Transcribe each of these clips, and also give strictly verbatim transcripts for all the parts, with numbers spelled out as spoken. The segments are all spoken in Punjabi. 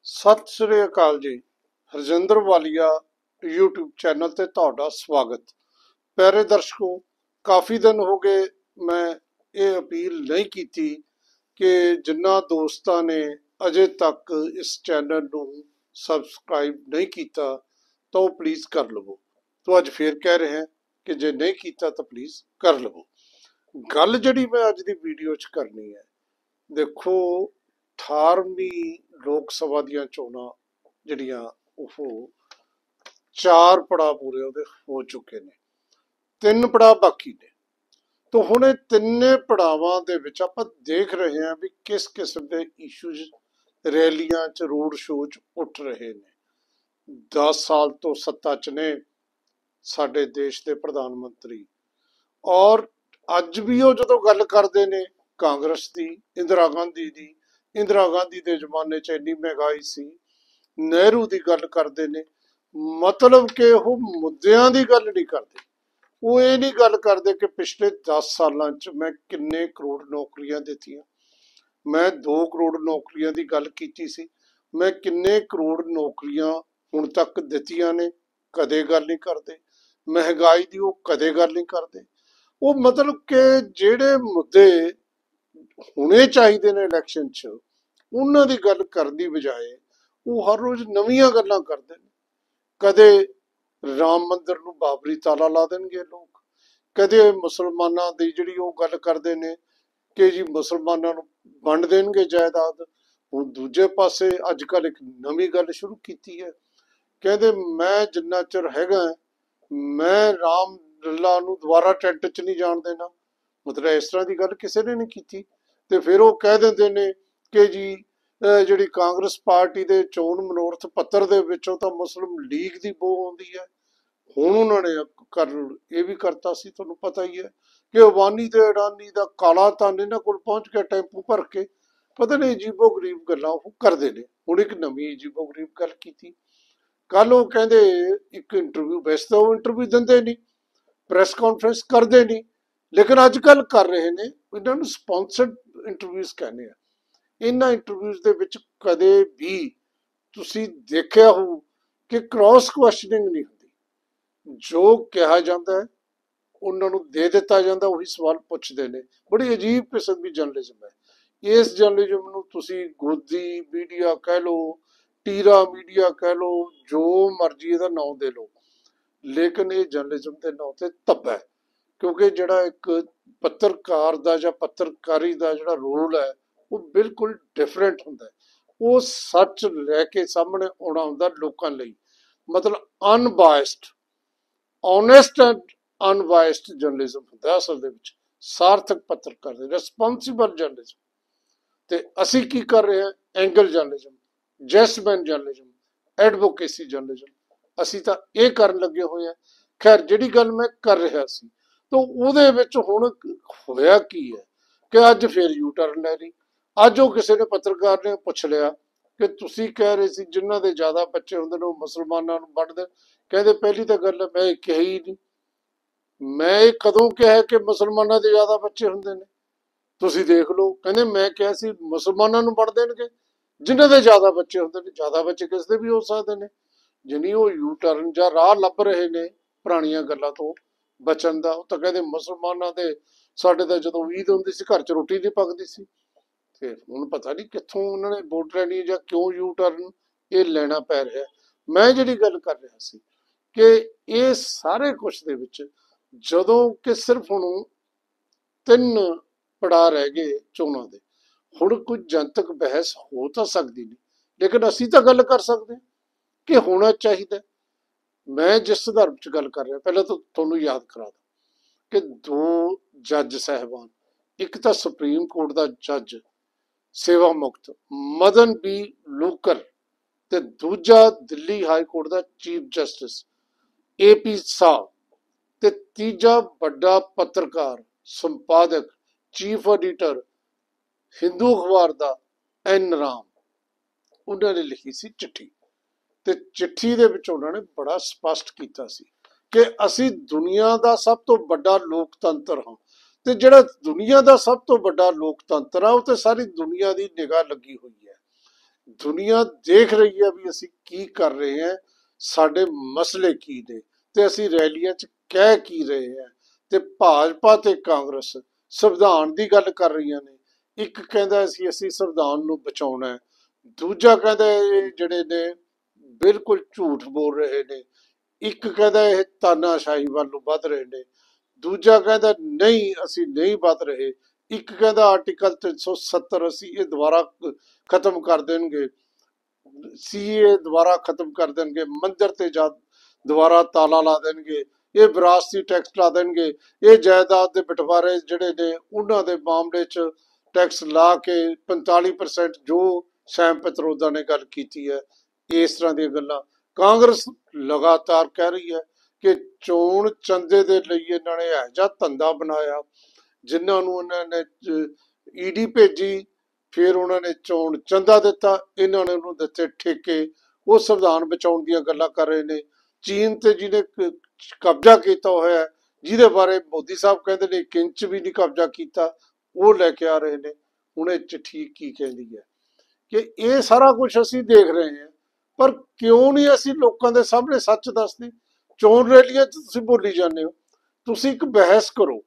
ਸਤਿ ਸ੍ਰੀ ਅਕਾਲ ਜੀ। ਹਰਜਿੰਦਰ ਵਾਲੀਆ YouTube ਚੈਨਲ ਤੇ ਤੁਹਾਡਾ ਸਵਾਗਤ। ਪਿਆਰੇ ਦਰਸ਼ਕੋ, ਕਾਫੀ ਦਿਨ ਹੋ ਗਏ ਮੈਂ ਇਹ ਅਪੀਲ ਨਹੀਂ ਕੀਤੀ ਕਿ ਜਿਨ੍ਹਾਂ ਦੋਸਤਾਂ ਨੇ ਅਜੇ ਤੱਕ ਇਸ ਚੈਨਲ ਨੂੰ ਸਬਸਕ੍ਰਾਈਬ ਨਹੀਂ ਕੀਤਾ ਤਾਂ ਉਹ ਪਲੀਜ਼ ਕਰ ਲਵੋ। ਤਾਂ ਅੱਜ ਫੇਰ ਕਹਿ ਰਹੇ ਹਾਂ ਕਿ ਜੇ ਨਹੀਂ ਕੀਤਾ ਤਾਂ ਪਲੀਜ਼ ਕਰ ਲਵੋ। ਗੱਲ ਜਿਹੜੀ ਮੈਂ ਅੱਜ ਦੀ ਵੀਡੀਓ 'ਚ ਕਰਨੀ ਹੈ, ਦੇਖੋ ਅਠਾਰਵੀਂ ਲੋਕ ਸਭਾ ਦੀਆਂ ਚੋਣਾਂ ਜਿਹੜੀਆਂ ਉਹ ਚਾਰ ਪੜਾਅ ਪੂਰੇ ਉਹਦੇ ਹੋ ਚੁੱਕੇ ਨੇ, ਤਿੰਨ ਪੜਾਅ ਬਾਕੀ ਨੇ। ਤਾਂ ਹੁਣ ਇਹ ਤਿੰਨੇ ਪੜਾਵਾਂ ਦੇ ਵਿੱਚ ਆਪਾਂ ਦੇਖ ਰਹੇ ਹਾਂ ਵੀ ਕਿਸ ਕਿਸਮ ਦੇ ਇਸ਼ੂਜ਼ ਰੈਲੀਆਂ 'ਚ ਰੋਡ ਸ਼ੋਅ 'ਚ ਉੱਠ ਰਹੇ ਨੇ। ਦਸ ਸਾਲ ਤੋਂ ਸੱਤਾ 'ਚ ਨੇ ਸਾਡੇ ਦੇਸ਼ ਦੇ ਪ੍ਰਧਾਨ ਮੰਤਰੀ, ਔਰ ਅੱਜ ਵੀ ਉਹ ਜਦੋਂ ਗੱਲ ਕਰਦੇ ਨੇ ਕਾਂਗਰਸ ਦੀ, ਇੰਦਰਾ ਗਾਂਧੀ ਦੀ, ਇੰਦਰਾ ਗਾਂਧੀ ਦੇ ਜ਼ਮਾਨੇ 'ਚ ਇੰਨੀ ਮਹਿੰਗਾਈ ਸੀ, ਨਹਿਰੂ ਦੀ ਗੱਲ ਕਰਦੇ ਨੇ। ਮਤਲਬ ਕਿ ਉਹ ਮੁੱਦਿਆਂ ਦੀ ਗੱਲ ਨਹੀਂ ਕਰਦੇ। ਉਹ ਇਹ ਨਹੀਂ ਗੱਲ ਕਰਦੇ ਕਿ ਪਿਛਲੇ ਦਸ ਸਾਲਾਂ 'ਚ ਮੈਂ ਕਿੰਨੇ ਕਰੋੜ ਨੌਕਰੀਆਂ ਦਿੱਤੀਆਂ। ਮੈਂ ਦੋ ਕਰੋੜ ਨੌਕਰੀਆਂ ਦੀ ਗੱਲ ਕੀਤੀ ਸੀ, ਮੈਂ ਕਿੰਨੇ ਕਰੋੜ ਨੌਕਰੀਆਂ ਹੁਣ ਤੱਕ ਦਿੱਤੀਆਂ ਨੇ, ਕਦੇ ਗੱਲ ਨਹੀਂ ਕਰਦੇ। ਮਹਿੰਗਾਈ ਦੀ ਉਹ ਕਦੇ ਗੱਲ ਨਹੀਂ ਕਰਦੇ। ਉਹ ਮਤਲਬ ਕਿ ਜਿਹੜੇ ਮੁੱਦੇ ਹੋਣੇ ਚਾਹੀਦੇ ਨੇ ਇਲੈਕਸ਼ਨ 'ਚ, ਉਹਨਾਂ ਦੀ ਗੱਲ ਕਰਨ ਦੀ ਬਜਾਏ ਉਹ ਹਰ ਰੋਜ਼ ਨਵੀਆਂ ਗੱਲਾਂ ਕਰਦੇ ਨੇ। ਕਦੇ ਰਾਮ ਮੰਦਿਰ ਨੂੰ ਬਾਬਰੀ ਤਾਲਾ ਲਾ ਦੇਣਗੇ ਲੋਕ, ਕਦੇ ਮੁਸਲਮਾਨਾਂ ਦੀ ਜਿਹੜੀ ਉਹ ਗੱਲ ਕਰਦੇ ਨੇ ਕਿ ਜੀ ਮੁਸਲਮਾਨਾਂ ਨੂੰ ਵੰਡ ਦੇਣਗੇ ਜਾਇਦਾਦ। ਹੁਣ ਦੂਜੇ ਪਾਸੇ ਅੱਜ ਕੱਲ੍ਹ ਇੱਕ ਨਵੀਂ ਗੱਲ ਸ਼ੁਰੂ ਕੀਤੀ ਹੈ, ਕਹਿੰਦੇ ਮੈਂ ਜਿੰਨਾ ਚਿਰ ਹੈਗਾ ਮੈਂ ਰਾਮ ਲੱਲਾ ਨੂੰ ਦੁਬਾਰਾ ਟੈਂਟ 'ਚ ਨਹੀਂ ਜਾਣ ਦੇਣਾ। ਮਤਲਬ ਇਸ ਤਰ੍ਹਾਂ ਦੀ ਗੱਲ ਕਿਸੇ ਨੇ ਨਹੀਂ ਕੀਤੀ। ਤੇ ਫਿਰ ਉਹ ਕਹਿ ਦਿੰਦੇ ਨੇ ਕਿ ਜੀ ਜਿਹੜੀ ਕਾਂਗਰਸ ਪਾਰਟੀ ਦੇ ਚੋਣ ਮਨੋਰਥ ਪੱਤਰ ਦੇ ਵਿੱਚੋਂ ਤਾਂ ਮੁਸਲਿਮ ਲੀਗ ਦੀ ਬੋ ਆਉਂਦੀ ਹੈ। ਹੁਣ ਉਹਨਾਂ ਨੇ ਕਰ ਇਹ ਵੀ ਕਰਤਾ ਸੀ, ਤੁਹਾਨੂੰ ਪਤਾ ਹੀ ਹੈ ਕਿ ਅਬਾਨੀ ਤੇ ਅਡਾਨੀ ਦਾ ਕਾਲਾ ਧਨ ਇਹਨਾਂ ਕੋਲ ਪਹੁੰਚ ਗਿਆ ਟੈਂਪੂ ਭਰ ਕੇ। ਪਤਾ ਨਹੀਂ ਅਜੀਬੋ ਗਰੀਬ ਗੱਲਾਂ ਉਹ ਕਰਦੇ ਨੇ। ਹੁਣ ਇੱਕ ਨਵੀਂ ਅਜੀਬੋ ਗਰੀਬ ਗੱਲ ਕੀਤੀ। ਕੱਲ ਉਹ ਕਹਿੰਦੇ ਇੱਕ ਇੰਟਰਵਿਊ, ਵੈਸੇ ਤਾਂ ਉਹ ਇੰਟਰਵਿਊ ਦਿੰਦੇ ਨਹੀਂ, ਪ੍ਰੈਸ ਕਾਨਫਰੰਸ ਕਰਦੇ ਨਹੀਂ, ਲੇਕਿਨ ਅੱਜ ਕੱਲ੍ਹ ਕਰ ਰਹੇ ਨੇ। ਇਹਨਾਂ ਨੂੰ ਸਪਾਂਸਰਡ ਇੰਟਰਵਿਊਜ਼ ਕਹਿੰਦੇ ਆ। ਇਹਨਾਂ ਇੰਟਰਵਿਊਜ਼ ਦੇ ਵਿੱਚ ਕਦੇ ਵੀ ਤੁਸੀਂ ਦੇਖਿਆ ਹੋ ਕਿ ਕ੍ਰਾਸ ਕੁਐਸਚਨਿੰਗ ਨਹੀਂ ਹੁੰਦੀ। ਜੋ ਕਿਹਾ ਜਾਂਦਾ ਹੈ ਉਹਨਾਂ ਨੂੰ ਦੇ ਦਿੱਤਾ ਜਾਂਦਾ, ਉਹੀ ਸਵਾਲ ਪੁੱਛਦੇ ਨੇ। ਬੜੀ ਅਜੀਬ ਕਿਸਮ ਦੀ ਜਰਨਲਿਜ਼ਮ ਹੈ। ਇਸ ਜਰਨਲਿਜ਼ਮ ਨੂੰ ਤੁਸੀਂ ਗੋਦੀ ਮੀਡੀਆ ਕਹਿ ਲਓ, ਟੀਰਾ ਮੀਡੀਆ ਕਹਿ ਲਓ, ਜੋ ਮਰਜ਼ੀ ਇਹਦਾ ਨਾਂ ਦੇ ਲਓ, ਲੇਕਿਨ ਇਹ ਜਰਨਲਿਜ਼ਮ ਦੇ ਨਾਂ ਤੇ ਧੱਬਾ ਹੈ। ਕਿਉਂਕਿ ਜਿਹੜਾ ਇੱਕ ਪੱਤਰਕਾਰ ਦਾ ਜਾਂ ਪੱਤਰਕਾਰੀ ਦਾ ਜਿਹੜਾ ਰੋਲ ਹੈ ਉਹ ਬਿਲਕੁਲ ਡਿਫਰੈਂਟ ਹੁੰਦਾ ਹੈ। ਉਹ ਸੱਚ ਲੈ ਕੇ ਸਾਹਮਣੇ ਆਉਣਾ ਹੁੰਦਾ ਲੋਕਾਂ ਲਈ। ਮਤਲਬ unbiased, honest and unbiased journalism ਹੁੰਦਾ ਅਸਲ ਦੇ ਵਿੱਚ। ਸਾਰਥਕ ਪੱਤਰਕਾਰ ਦੇ ਰਿਸਪੌਂਸਿਬਲ ਜਰਨਲਿਜ਼ਮ। ਤੇ ਅਸੀਂ ਕੀ ਕਰ ਰਹੇ ਹਾਂ? ਐਂਗਲ ਜਰਨਲਿਜ਼ਮ, ਜੈਸਮੈਨ ਜਰਨਲਿਜ਼ਮ, ਐਡਵੋਕੇਸੀ ਜਰਨਲਿਜ਼ਮ। ਅਸੀਂ ਤਾਂ ਇਹ ਕਰਨ ਲੱਗੇ ਹੋਏ ਹਾਂ। ਖੈਰ, ਜਿਹੜੀ ਗੱਲ ਮੈਂ ਕਰ ਰਿਹਾ ਸੀ ਤਾਂ ਉਹਦੇ ਵਿੱਚ ਹੁਣ ਹੋਇਆ ਕੀ ਹੈ ਕਿ ਅੱਜ ਫਿਰ ਯੂ ਟਰਨ ਲੈ ਲਈ। ਅੱਜ ਉਹ ਕਿਸੇ ਨੇ ਪੱਤਰਕਾਰ ਨੇ ਪੁੱਛ ਲਿਆ ਕਿ ਤੁਸੀਂ ਕਹਿ ਰਹੇ ਸੀ ਜਿਨ੍ਹਾਂ ਦੇ ਜ਼ਿਆਦਾ ਬੱਚੇ ਹੁੰਦੇ ਨੇ ਉਹ ਮੁਸਲਮਾਨਾਂ ਨੂੰ ਵੰਡਦੇ। ਕਹਿੰਦੇ ਪਹਿਲੀ ਤਾਂ ਗੱਲ ਮੈਂ ਇਹ ਕਹੀ ਹੀ ਨਹੀਂ। ਮੈਂ ਇਹ ਕਦੋਂ ਕਿਹਾ ਕਿ ਮੁਸਲਮਾਨਾਂ ਦੇ ਜ਼ਿਆਦਾ ਬੱਚੇ ਹੁੰਦੇ ਨੇ? ਤੁਸੀਂ ਦੇਖ ਲਓ। ਕਹਿੰਦੇ ਮੈਂ ਕਿਹਾ ਸੀ ਮੁਸਲਮਾਨਾਂ ਨੂੰ ਵੰਡ ਦੇਣਗੇ ਜਿਨ੍ਹਾਂ ਦੇ ਜ਼ਿਆਦਾ ਬੱਚੇ ਹੁੰਦੇ ਨੇ। ਜ਼ਿਆਦਾ ਬੱਚੇ ਕਿਸ ਦੇ ਵੀ ਹੋ ਸਕਦੇ ਨੇ। ਜਿਨੀ ਉਹ ਯੂ ਟਰਨ ਜਾਂ ਰਾਹ ਲੱਭ ਰਹੇ ਨੇ ਪੁਰਾਣੀਆਂ ਗੱਲਾਂ ਤੋਂ ਬਚਣ ਦਾ। ਉਹ ਤਾਂ ਕਹਿੰਦੇ ਮੁਸਲਮਾਨਾਂ ਦੇ, ਸਾਡੇ ਤਾਂ ਜਦੋਂ ਈਦ ਹੁੰਦੀ ਸੀ ਘਰ 'ਚ ਰੋਟੀ ਨਹੀਂ ਪੱਕਦੀ ਸੀ। ਤੇ ਹੁਣ ਪਤਾ ਨਹੀਂ ਕਿੱਥੋਂ ਉਹਨਾਂ ਨੇ ਵੋਟ ਲੈਣੀ ਜਾਂ ਕਿਉਂ ਯੂ ਟਰਨ ਇਹ ਲੈਣਾ ਪੈ ਰਿਹਾ। ਮੈਂ ਜਿਹੜੀ ਗੱਲ ਕਰ ਰਿਹਾ ਸੀ ਕਿ ਇਹ ਸਾਰੇ ਕੁਛ ਦੇ ਵਿੱਚ ਜਦੋਂ ਕਿ ਸਿਰਫ ਹੁਣ ਤਿੰਨ ਪੜਾਅ ਰਹਿ ਗਏ ਚੋਣਾਂ ਦੇ, ਹੁਣ ਕੋਈ ਜਨਤਕ ਬਹਿਸ ਹੋ ਤਾਂ ਸਕਦੀ ਨਹੀਂ, ਲੇਕਿਨ ਅਸੀਂ ਤਾਂ ਗੱਲ ਕਰ ਸਕਦੇ ਹਾਂ ਕਿ ਹੋਣਾ ਚਾਹੀਦਾ। ਮੈਂ ਜਿਸ ਸੰਦਰਭ 'ਚ ਗੱਲ ਕਰ ਰਿਹਾ, ਪਹਿਲਾਂ ਤਾਂ ਤੁਹਾਨੂੰ ਯਾਦ ਕਰਾ ਦਾਂ ਕਿ ਦੋ ਜੱਜ ਸਾਹਿਬਾਨ, ਇੱਕ ਤਾਂ ਸੁਪਰੀਮ ਕੋਰਟ ਦਾ ਜੱਜ ਸੇਵਾ ਮੁਕਤ ਮਦਨ ਬੀ ਲੋਕਰ ਤੇ ਦੂਜਾ ਦਿੱਲੀ ਹਾਈ ਕੋਰਟ ਦਾ chief justice A P Shah, ਤੇ ਤੀਜਾ ਵੱਡਾ ਪੱਤਰਕਾਰ, ਸੰਪਾਦਕ, ਚੀਫ ਐਡੀਟਰ ਹਿੰਦੂ ਅਖਬਾਰ ਦਾ ਐਨ ਰਾਮ। ਉਹਨਾਂ ਨੇ ਲਿਖੀ ਸੀ ਚਿੱਠੀ, ਤੇ ਚਿੱਠੀ ਦੇ ਵਿੱਚ ਉਹਨਾਂ ਨੇ ਬੜਾ ਸਪਸ਼ਟ ਕੀਤਾ ਸੀ ਕਿ ਅਸੀਂ ਦੁਨੀਆ ਦਾ ਸਭ ਤੋਂ ਵੱਡਾ ਲੋਕਤੰਤਰ ਹਾਂ। ਤੇ ਜਿਹੜਾ ਦੁਨੀਆ ਦਾ ਸਭ ਤੋਂ ਵੱਡਾ ਲੋਕਤੰਤਰ ਆ ਉਹ ਤੇ ਸਾਰੀ ਦੁਨੀਆ ਦੀ ਨਿਗਾਹ ਲੱਗੀ ਹੋਈ ਹੈ ਦੁਨੀਆ ਦੇਖ ਰਹੀ ਹੈ ਵੀ ਅਸੀਂ ਕੀ ਕਰ ਰਹੇ ਹਾਂ, ਸਾਡੇ ਮਸਲੇ ਕੀ ਨੇ, ਤੇ ਅਸੀਂ ਰੈਲੀਆਂ 'ਚ ਕਹਿ ਕੀ ਰਹੇ ਹਾਂ। ਤੇ ਭਾਜਪਾ ਤੇ ਕਾਂਗਰਸ ਸੰਵਿਧਾਨ ਦੀ ਗੱਲ ਕਰ ਰਹੀਆਂ ਨੇ। ਇੱਕ ਕਹਿੰਦਾ ਅਸੀਂ ਅਸੀਂ ਸੰਵਿਧਾਨ ਨੂੰ ਬਚਾਉਣਾ ਹੈ, ਦੂਜਾ ਕਹਿੰਦਾ ਇਹ ਜਿਹੜੇ ਨੇ ਬਿਲਕੁਲ ਝੂਠ ਬੋਲ ਰਹੇ ਨੇ। ਇੱਕ ਕਹਿੰਦਾ ਇਹ ਤਾਨਾਸ਼ਾਹੀ ਵੱਲ ਨੂੰ ਵੱਧ ਰਹੇ ਨੇ, ਦੂਜਾ ਕਹਿੰਦਾ ਨਹੀਂ ਅਸੀਂ ਨਹੀਂ ਵੱਧ ਰਹੇ। ਇੱਕ ਕਹਿੰਦਾ ਆਰਟੀਕਲ ਤਿੰਨ ਸੌ ਸੱਤਰ ਅਸੀਂ ਇਹ ਦੁਬਾਰਾ ਖਤਮ ਕਰ ਦੇਣਗੇ, ਸੀਏ ਦੁਬਾਰਾ ਖਤਮ ਕਰ ਦੇਣਗੇ, ਮੰਦਿਰ ਤੇ ਜਾ ਦੁਬਾਰਾ ਤਾਲਾ ਲਾ ਦੇਣਗੇ, ਇਹ ਵਿਰਾਸਤੀ ਟੈਕਸ ਲਾ ਦੇਣਗੇ, ਇਹ ਜਾਇਦਾਦ ਦੇ ਬਟਵਾਰੇ ਜਿਹੜੇ ਨੇ ਉਹਨਾਂ ਦੇ ਮਾਮਲੇ 'ਚ ਟੈਕਸ ਲਾ ਕੇ ਪੰਤਾਲੀ ਪਰਸੈਂਟ ਜੋ ਸੈਮ ਪਿਤਰੋਦਾ ਨੇ ਗੱਲ ਕੀਤੀ ਹੈ। ਇਸ ਤਰ੍ਹਾਂ ਦੀਆਂ ਗੱਲਾਂ ਕਾਂਗਰਸ ਲਗਾਤਾਰ ਕਹਿ ਰਹੀ ਹੈ ਕਿ ਚੋਣ ਚੰਦੇ ਦੇ ਲਈ ਇਹਨਾਂ ਨੇ ਇਹੋ ਜਿਹਾ ਧੰਦਾ ਬਣਾਇਆ, ਜਿਨ੍ਹਾਂ ਨੂੰ ਉਹਨਾਂ ਨੇ ਈਡੀ ਭੇਜੀ, ਫਿਰ ਉਹਨਾਂ ਨੇ ਚੋਣ ਚੰਦਾ ਦਿੱਤਾ, ਇਹਨਾਂ ਨੇ ਉਹਨੂੰ ਦਿੱਤੇ ਠੇਕੇ। ਉਹ ਸੰਵਿਧਾਨ ਬਚਾਉਣ ਦੀਆਂ ਗੱਲਾਂ ਕਰ ਰਹੇ ਨੇ। ਚੀਨ ਤੇ ਜਿਹਨੇ ਕਬਜ਼ਾ ਕੀਤਾ ਹੋਇਆ, ਜਿਹਦੇ ਬਾਰੇ ਮੋਦੀ ਸਾਹਿਬ ਕਹਿੰਦੇ ਨੇ ਇੱਕ ਇੰਚ ਵੀ ਨਹੀਂ ਕਬਜ਼ਾ ਕੀਤਾ, ਉਹ ਲੈ ਕੇ ਆ ਰਹੇ ਨੇ। ਹੁਣ ਇਹ ਚਿੱਠੀ ਕੀ ਕਹਿੰਦੀ ਹੈ ਕਿ ਇਹ ਸਾਰਾ ਕੁਝ ਅਸੀਂ ਦੇਖ ਰਹੇ ਹਾਂ, ਪਰ ਕਿਉਂ ਨਹੀਂ ਅਸੀਂ ਲੋਕਾਂ ਦੇ ਸਾਹਮਣੇ ਸੱਚ ਦੱਸਦੇ। ਚੋਣ ਰੈਲੀਆਂ 'ਚ ਤੁਸੀਂ ਬੋਲੀ ਜਾਂਦੇ ਹੋ, ਤੁਸੀਂ ਇੱਕ ਬਹਿਸ ਕਰੋ,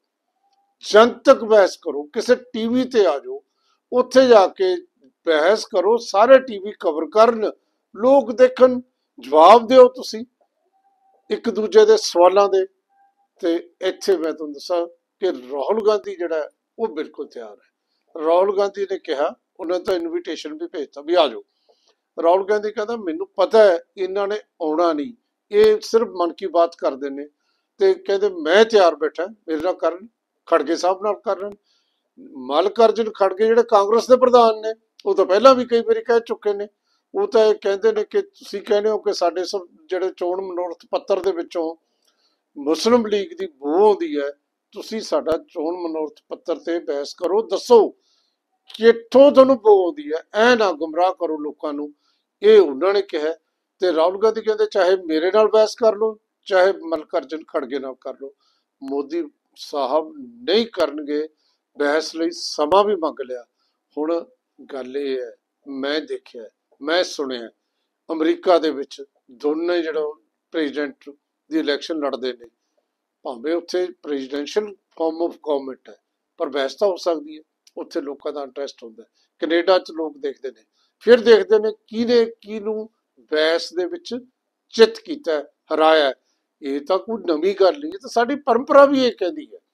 ਜਨਤਕ ਬਹਿਸ ਕਰੋ, ਕਿਸੇ ਟੀਵੀ ਤੇ ਆ ਜਾਓ, ਉੱਥੇ ਜਾ ਕੇ ਬਹਿਸ ਕਰੋ, ਸਾਰੇ ਟੀਵੀ ਕਵਰ ਕਰਨ, ਲੋਕ ਦੇਖਣ, ਜਵਾਬ ਦਿਓ ਤੁਸੀਂ ਇੱਕ ਦੂਜੇ ਦੇ ਸਵਾਲਾਂ ਦੇ। ਤੇ ਇੱਥੇ ਮੈਂ ਤੁਹਾਨੂੰ ਦੱਸਾਂ ਕਿ ਰਾਹੁਲ ਗਾਂਧੀ ਜਿਹੜਾ ਉਹ ਬਿਲਕੁਲ ਤਿਆਰ ਹੈ। ਰਾਹੁਲ ਗਾਂਧੀ ਨੇ ਕਿਹਾ, ਉਹਨਾਂ ਤਾਂ ਇਨਵੀਟੇਸ਼ਨ ਵੀ ਭੇਜਤਾ ਵੀ ਆ ਜਾਓ। ਰਾਹੁਲ ਗਾਂਧੀ ਕਹਿੰਦਾ ਮੈਨੂੰ ਪਤਾ ਹੈ ਇਹਨਾਂ ਨੇ ਆਉਣਾ ਨਹੀਂ, ਇਹ ਸਿਰਫ ਮਨ ਕੀ ਬਾਤ ਕਰਦੇ ਨੇ, ਤੇ ਕਹਿੰਦੇ ਮੈਂ ਤਿਆਰ ਬੈਠਾ, ਮੇਰੇ ਨਾਲ ਕਰਨ, ਖੜਗੇ ਸਾਹਿਬ ਨਾਲ ਕਰਨ। ਮੱਲਕਾਰਜੁਨ ਖੜਗੇ ਜਿਹੜੇ ਕਾਂਗਰਸ ਦੇ ਪ੍ਰਧਾਨ ਨੇ, ਉਹ ਤਾਂ ਪਹਿਲਾਂ ਵੀ ਕਈ ਵਾਰੀ ਕਹਿ ਚੁੱਕੇ ਨੇ। ਉਹ ਤਾਂ ਇਹ ਕਹਿੰਦੇ ਨੇ ਕਿ ਤੁਸੀਂ ਕਹਿੰਦੇ ਹੋ ਕਿ ਸਾਡੇ ਸਭ ਜਿਹੜੇ ਚੋਣ ਮਨੋਰਥ ਪੱਤਰ ਦੇ ਵਿੱਚੋਂ ਮੁਸਲਿਮ ਲੀਗ ਦੀ ਬੋ ਆਉਂਦੀ ਹੈ, ਤੁਸੀਂ ਸਾਡਾ ਚੋਣ ਮਨੋਰਥ ਪੱਤਰ ਤੇ ਬਹਿਸ ਕਰੋ, ਦੱਸੋ ਕਿੱਥੋਂ ਤੁਹਾਨੂੰ ਬੋ ਆਉਂਦੀ ਹੈ, ਐ ਨਾ ਗੁੰਮਰਾਹ ਕਰੋ ਲੋਕਾਂ ਨੂੰ। ਇਹ ਉਹਨਾਂ ਨੇ ਕਿਹਾ। ਤੇ ਰਾਹੁਲ ਗਾਂਧੀ ਕਹਿੰਦੇ ਚਾਹੇ ਮੇਰੇ ਨਾਲ ਬਹਿਸ ਕਰ ਲਓ, ਚਾਹੇ ਮੱਲਕਾਰਜੁਨ ਖੜਗੇ ਨਾਲ ਕਰ ਲਓ, ਮੋਦੀ ਸਾਹਿਬ ਨਹੀਂ ਕਰਨਗੇ। ਬਹਿਸ ਲਈ ਸਮਾਂ ਵੀ ਮੰਗ ਲਿਆ। ਹੁਣ ਗੱਲ ਇਹ ਹੈ, ਮੈਂ ਦੇਖਿਆ, ਮੈਂ ਸੁਣਿਆ, ਅਮਰੀਕਾ ਦੇ ਵਿੱਚ ਦੋਨੇ ਜਿਹੜਾ ਪ੍ਰੈਜ਼ੀਡੈਂਟ ਦੀ ਇਲੈਕਸ਼ਨ ਲੜਦੇ ਨੇ, ਭਾਵੇਂ ਉੱਥੇ ਪ੍ਰੈਜ਼ੀਡੈਂਸ਼ੀਅਲ ਫਾਰਮ ਆਫ ਗਵਰਨਮੈਂਟ ਹੈ, ਪਰ ਬਹਿਸ ਤਾਂ ਹੋ ਸਕਦੀ ਹੈ, ਉੱਥੇ ਲੋਕਾਂ ਦਾ ਇੰਟਰਸਟ ਹੁੰਦਾ। ਕੈਨੇਡਾ 'ਚ ਲੋਕ ਦੇਖਦੇ ਨੇ, ਫਿਰ ਦੇਖਦੇ ਨੇ ਕਿਹਨੇ ਕਿਹਨੂੰ ਬਹਿਸ ਦੇ ਵਿੱਚ ਚਿੱਤ ਕੀਤਾ, ਹਰਾਇਆ। ਇਹ ਤਾਂ ਕੋਈ ਨਵੀਂ ਗੱਲ ਨਹੀਂ, ਇਹ ਤਾਂ ਸਾਡੀ ਪਰੰਪਰਾ ਵੀ ਇਹ ਕਹਿੰਦੀ ਹੈ।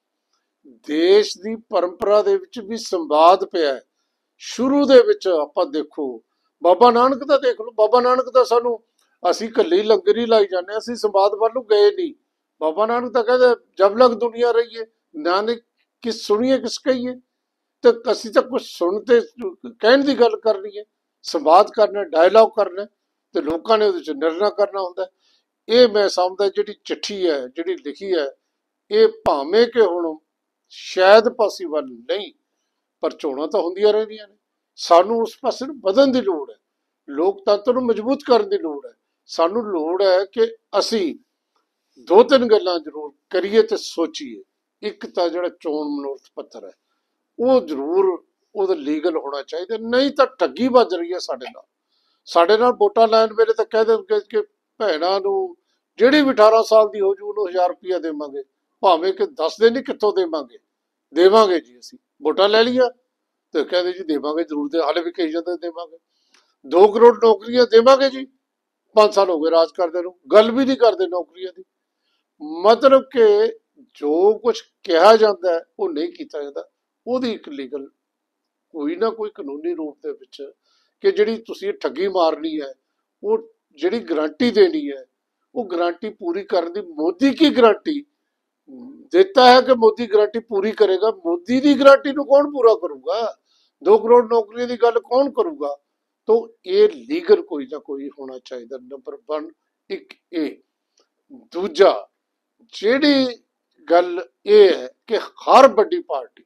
ਦੇਸ਼ ਦੀ ਪਰੰਪਰਾ ਦੇ ਵਿੱਚ ਵੀ ਸੰਵਾਦ ਪਿਆ ਹੈ। ਸ਼ੁਰੂ ਦੇ ਵਿੱਚ ਆਪਾਂ ਦੇਖੋ, ਬਾਬਾ ਨਾਨਕ ਦਾ ਦੇਖ ਲਓ, ਬਾਬਾ ਨਾਨਕ ਦਾ ਸਾਨੂੰ ਅਸੀਂ ਇਕੱਲੇ ਲੰਗਰ ਹੀ ਲਾਈ ਜਾਂਦੇ, ਅਸੀਂ ਸੰਵਾਦ ਵੱਲ ਨੂੰ ਗਏ ਨਹੀਂ। ਬਾਬਾ ਨਾਨਕ ਤਾਂ ਕਹਿੰਦੇ ਜਬ ਲਗ ਦੁਨੀਆ ਰਹੀਏ, ਨਾਨਕ ਕਿਸ ਸੁਣੀਏ ਕਿਸ ਕਹੀਏ। ਤੇ ਅਸੀਂ ਤਾਂ ਕੁਝ ਸੁਣ ਤੇ ਕਹਿਣ ਦੀ ਗੱਲ ਕਰਨੀ ਹੈ, ਸੰਵਾਦ ਕਰਨਾ, ਡਾਇਲੌਗ ਕਰਨਾ, ਤੇ ਲੋਕਾਂ ਨੇ ਉਹਦੇ 'ਚ ਨਿਰਣਾ ਕਰਨਾ ਹੁੰਦਾ। ਇਹ ਮੈਂ ਸਮਝਦਾ ਜਿਹੜੀ ਚਿੱਠੀ ਹੈ ਜਿਹੜੀ ਲਿਖੀ ਹੈ, ਇਹ ਭਾਵੇਂ ਕਿ ਹੁਣ ਸ਼ਾਇਦ ਪੋਸੀਬਲ ਨਹੀਂ, ਪਰ ਚੋਣਾਂ ਤਾਂ ਹੁੰਦੀਆਂ ਰਹਿੰਦੀਆਂ ਨੇ। ਸਾਨੂੰ ਉਸ ਪਾਸੇ ਨੂੰ ਵਧਣ ਦੀ ਲੋੜ ਹੈ, ਲੋਕਤੰਤਰ ਨੂੰ ਮਜ਼ਬੂਤ ਕਰਨ ਦੀ ਲੋੜ ਹੈ। ਸਾਨੂੰ ਲੋੜ ਹੈ ਕਿ ਅਸੀਂ ਦੋ ਤਿੰਨ ਗੱਲਾਂ ਜ਼ਰੂਰ ਕਰੀਏ ਤੇ ਸੋਚੀਏ। ਇੱਕ ਤਾਂ ਜਿਹੜਾ ਚੋਣ ਮਨੋਰਥ ਪੱਤਰ ਹੈ, ਉਹ ਜ਼ਰੂਰ ਉਹਦਾ ਲੀਗਲ ਹੋਣਾ ਚਾਹੀਦਾ, ਨਹੀਂ ਤਾਂ ਠੱਗੀ ਵੱਜ ਰਹੀ ਹੈ ਸਾਡੇ ਨਾਲ। ਸਾਡੇ ਨਾਲ ਵੋਟਾਂ ਲੈਣ ਵੇਲੇ ਤਾਂ ਕਹਿ ਦੇਣਗੇ ਕਿ ਭੈਣਾਂ ਨੂੰ ਜਿਹੜੀ ਵੀ ਅਠਾਰਾਂ ਸਾਲ ਦੀ ਹੋ ਜੂ ਉਹਨੂੰ ਹਜ਼ਾਰ ਰੁਪਈਆ ਦੇਵਾਂਗੇ, ਭਾਵੇਂ ਕਿ ਦੱਸਦੇ ਨਹੀਂ ਕਿੱਥੋਂ ਦੇਵਾਂਗੇ, ਦੇਵਾਂਗੇ ਜੀ ਅਸੀਂ ਵੋਟਾਂ ਲੈ ਲਈਆਂ ਤੇ ਕਹਿੰਦੇ ਜੀ ਦੇਵਾਂਗੇ ਜ਼ਰੂਰ, ਦੇ ਹਾਲੇ ਵੀ ਕਹੀ ਜਾਂਦੇ ਦੇਵਾਂਗੇ। ਦੋ ਕਰੋੜ ਨੌਕਰੀਆਂ ਦੇਵਾਂਗੇ ਜੀ, ਪੰਜ ਸਾਲ ਹੋ ਗਏ ਰਾਜ ਕਰਦੇ ਨੂੰ, ਗੱਲ ਵੀ ਨਹੀਂ ਕਰਦੇ ਨੌਕਰੀਆਂ ਦੀ। ਮਤਲਬ ਕਿ ਜੋ ਕੁਝ ਕਿਹਾ ਜਾਂਦਾ ਹੈ ਉਹ ਨਹੀਂ ਕੀਤਾ ਜਾਂਦਾ। ਉਹਦੀ ਇੱਕ ਲੀਗਲ ਕੋਈ ਨਾ ਕੋਈ ਕਾਨੂੰਨੀ ਰੂਪ ਦੇ ਵਿੱਚ ਕਿ ਜਿਹੜੀ ਤੁਸੀਂ ਠੱਗੀ ਮਾਰਨੀ ਹੈ, ਉਹ ਜਿਹੜੀ ਗਰੰਟੀ ਦੇਣੀ ਹੈ, ਉਹ ਗਰੰਟੀ ਪੂਰੀ ਕਰਨ ਦੀ ਮੋਦੀ ਕੀ ਗਰੰਟੀ ਦਿੱਤਾ ਹੈ ਕਿ ਮੋਦੀ ਗਰੰਟੀ ਪੂਰੀ ਕਰੇਗਾ। ਮੋਦੀ ਦੀ ਗਰੰਟੀ ਨੂੰ ਕੌਣ ਪੂਰਾ ਕਰੂਗਾ? ਦੋ ਕਰੋੜ ਨੌਕਰੀਆਂ ਦੀ ਗੱਲ ਕੌਣ ਕਰੂਗਾ? ਤਾਂ ਇਹ ਲੀਗਲ ਕੋਈ ਨਾ ਕੋਈ ਹੋਣਾ ਚਾਹੀਦਾ, ਨੰਬਰ ਵਨ। ਇੱਕ ਇਹ ਦੂਜਾ, ਜਿਹੜੀ ਗੱਲ ਇਹ ਹੈ ਕਿ ਹਰ ਵੱਡੀ ਪਾਰਟੀ,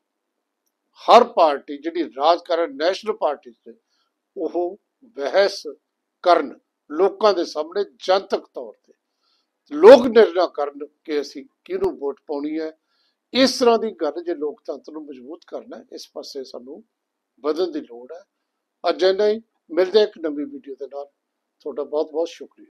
ਹਰ ਪਾਰਟੀ ਜਿਹੜੀ ਰਾਜ ਕਰਨ ਨੈਸ਼ਨਲ ਪਾਰਟੀ ਤੇ, ਉਹ ਬਹਿਸ ਕਰਨ ਲੋਕਾਂ ਦੇ ਸਾਹਮਣੇ ਜਨਤਕ ਤੌਰ ਤੇ, ਲੋਕ ਨਿਰਣਾ ਕਰਨ ਕਿ ਅਸੀਂ ਕਿਹਨੂੰ ਵੋਟ ਪਾਉਣੀ ਹੈ। ਇਸ ਤਰ੍ਹਾਂ ਦੀ ਗੱਲ ਜੇ ਲੋਕਤੰਤਰ ਨੂੰ ਮਜ਼ਬੂਤ ਕਰਨਾ, ਇਸ ਪਾਸੇ ਸਾਨੂੰ ਵਧਣ ਦੀ ਲੋੜ ਹੈ। ਅੱਜ ਇੰਨਾ ਹੀ। ਮਿਲਦੇ ਹਾਂ ਇੱਕ ਨਵੀਂ ਵੀਡੀਓ ਦੇ ਨਾਲ। ਤੁਹਾਡਾ ਬਹੁਤ ਬਹੁਤ ਸ਼ੁਕਰੀਆ।